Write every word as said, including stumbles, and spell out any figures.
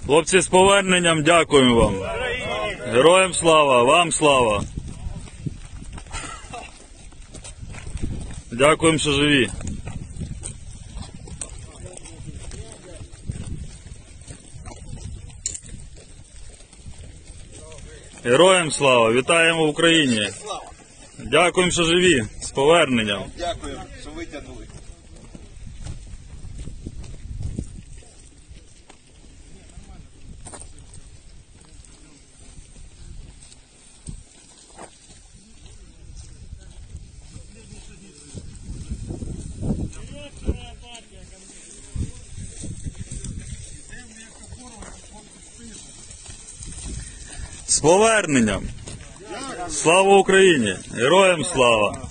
Хлопці, з поверненням дякуємо вам. Героям слава, вам слава. Дякуємо, що живі. Героям слава, вітаємо в Україні. Дякуємо, що живі, з поверненням. Дякуємо, що витягнули. З поверненням. Слава Україні! Героям слава!